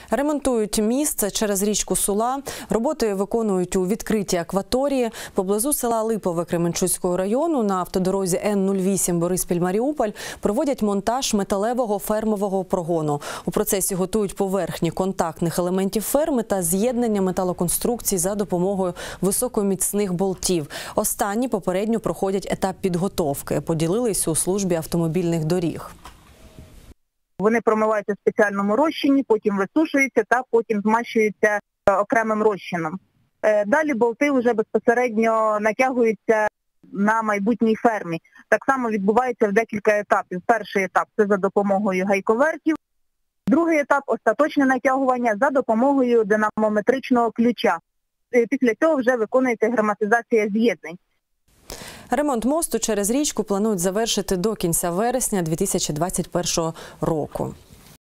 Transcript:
Ремонтують міст через річку Сула. Роботи виконують у відкритій акваторії. Поблизу села Липове Кременчуцького району на автодорозі Н-08 Бориспіль-Маріуполь проводять монтаж металевого фермового прогону. У процесі готують поверхні контактних елементів ферми та з'єднання металоконструкцій за допомогою високоміцних болтів. Останні попередньо проходять етап підготовки. Поділились у службі автомобільних доріг. Вони промиваються в спеціальному розчині, потім висушуються та потім змащуються окремим розчином. Далі болти вже безпосередньо натягуються на майбутній фермі. Так само відбувається в декілька етапів. Перший етап – це за допомогою гайковертів. Другий етап – остаточне натягування за допомогою динамометричного ключа. Після цього вже виконується герметизація з'єднань. Ремонт мосту через річку планують завершити до кінця вересня 2021 року.